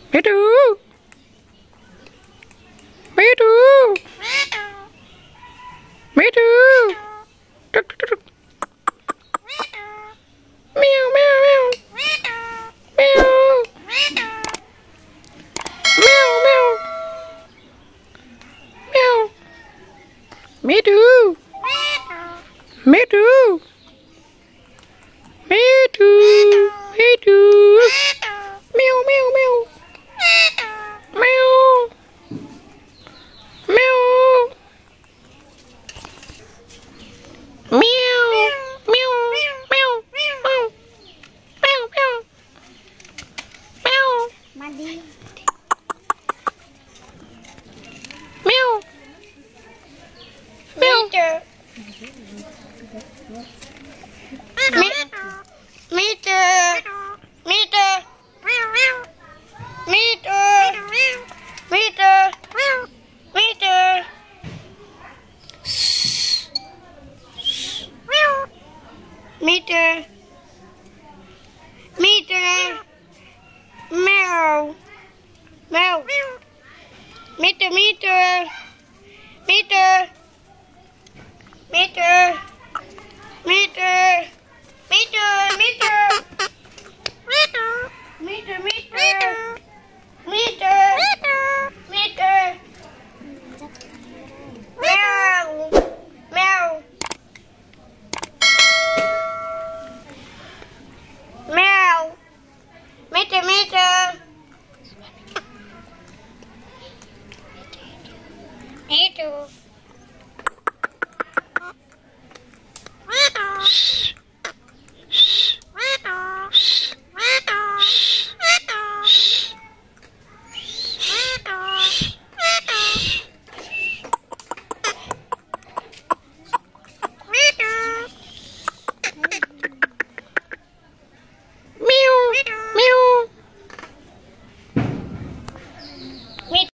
Me too. Me too. Me too. Meow, meow, meow. Meow. Meow, meow. Meow. Me too. Me too. Me too. Me too. Meow, meow, meow. Meow. Meow. Meow. Meow. Meow. Meow. Meow. Meow. Meow. Mandi. Meow. Meow. Meter. Meter. Meter. Meter. Meter. Meter. Meter. Meow. Meow. Meter. Meter. Meter. Meter. Meter.